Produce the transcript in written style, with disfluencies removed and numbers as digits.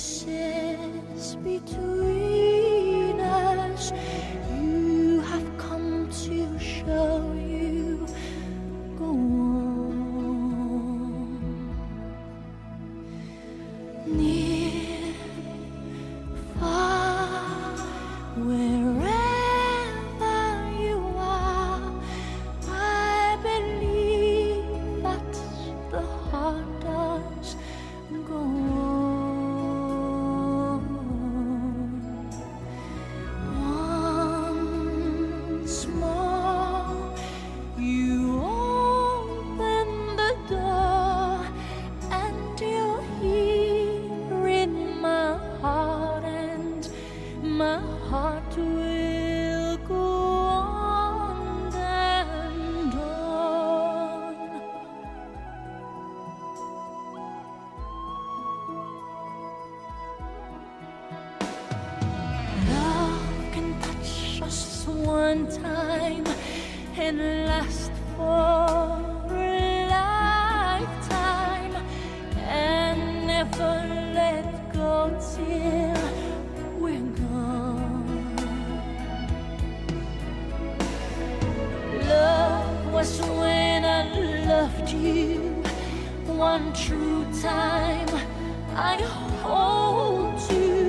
spaces between us. You have come to show you go on. Near, far, wherever you are, I believe that the heart does go on. Once more, you open the door, and you're here in my heart, and my heart will go on and on. Love can touch us one time and last for a lifetime, and never let go till we're gone. Love was when I loved you one true time. I hold you